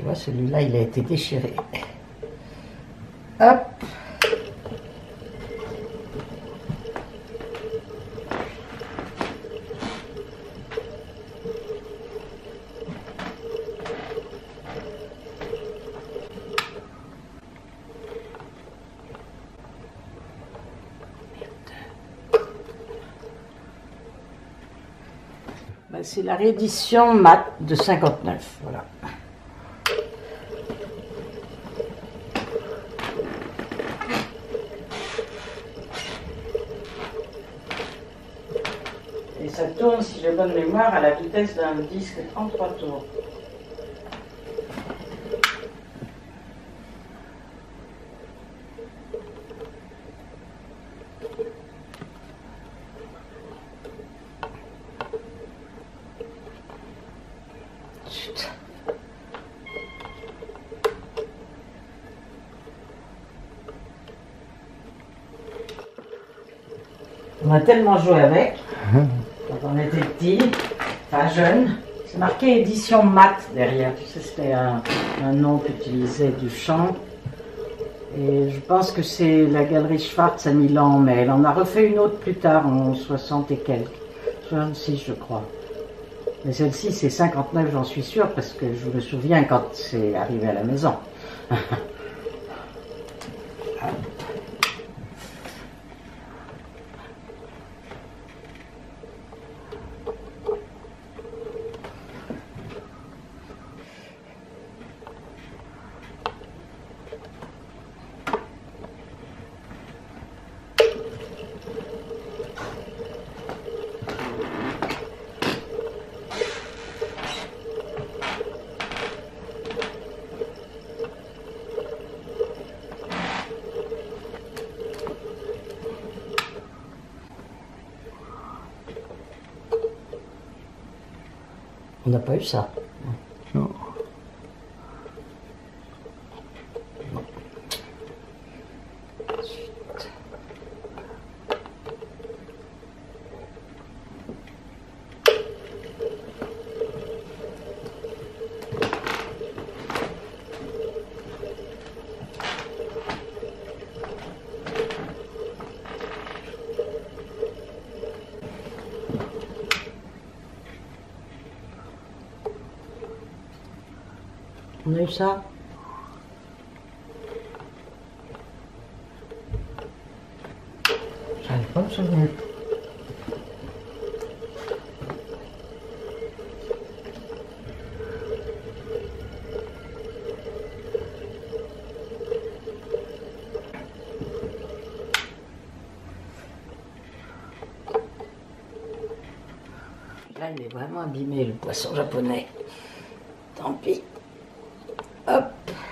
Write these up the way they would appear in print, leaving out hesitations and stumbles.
vois, celui-là, il a été déchiré. Hop. Ben, c'est la réédition mat de 59, voilà. Et ça tourne, si j'ai bonne mémoire, à la vitesse d'un disque 33 tours. On a tellement joué avec, quand on était petit, enfin jeune. C'est marqué édition mat derrière. Tu sais, c'était un nom qu'utilisait Duchamp. Et je pense que c'est la galerie Schwartz à Milan, mais elle en a refait une autre plus tard, en 60 et quelques. 66, je crois. Mais celle-ci, c'est 59, j'en suis sûre, parce que je me souviens quand c'est arrivé à la maison. On n'a pas eu ça. Non. On a eu ça. J'arrive pas à me souvenir. Là, il est vraiment abîmé, le poisson japonais. Tant pis. Hop.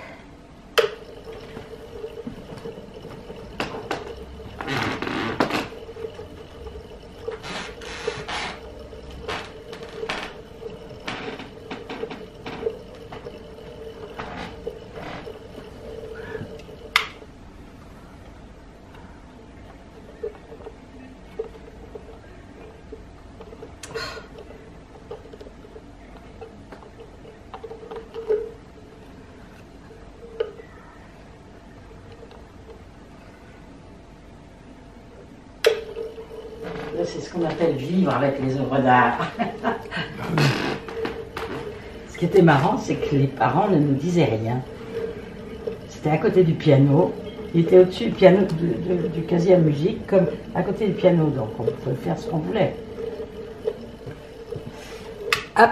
C'est ce qu'on appelle vivre avec les œuvres d'art. Ce qui était marrant, c'est que les parents ne nous disaient rien. C'était à côté du piano. Il était au-dessus du piano du casier à musique, comme à côté du piano, donc on pouvait faire ce qu'on voulait. Hop.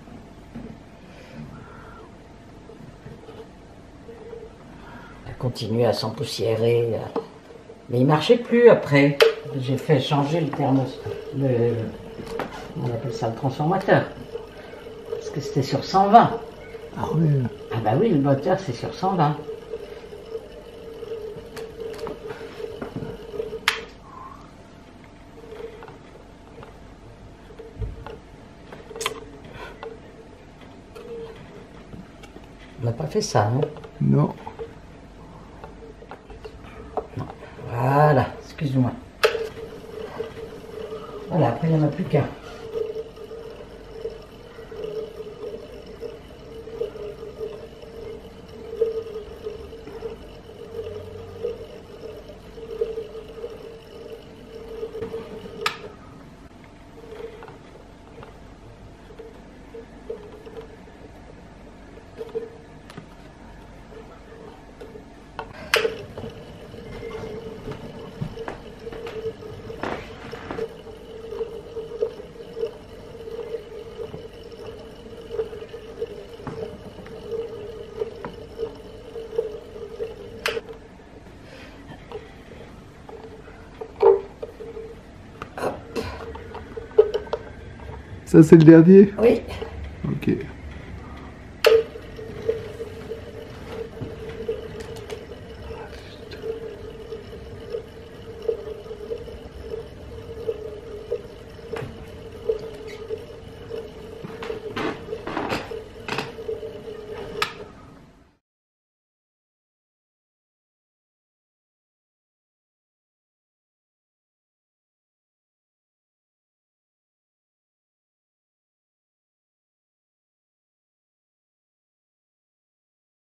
On a continué à s'empoussiérer. Mais il ne marchait plus après. J'ai fait changer le thermos, on appelle ça le transformateur. Parce que c'était sur 120. Ah oui. Ah bah oui, le moteur c'est sur 120. On n'a pas fait ça, hein? Non. Non. Voilà, excuse-moi. Voilà, après il n'y en a plus qu'un. Ça, c'est le dernier? Oui. Ok.